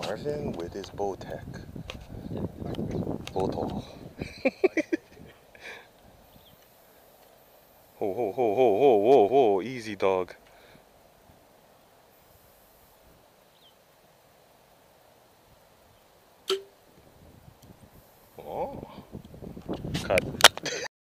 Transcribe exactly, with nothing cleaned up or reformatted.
Marvin with his bow tech. Bow Ho ho ho ho ho ho ho, easy dog. Oh, cut.